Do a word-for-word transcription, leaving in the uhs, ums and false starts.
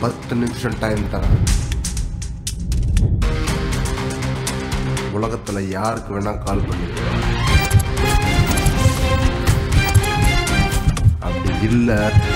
பத்து நிமிஷம் டைம் தரேன். உலகத்துல யாருக்கு வேணா கால் பண்ணிக்கலாம். அப்படி இல்லை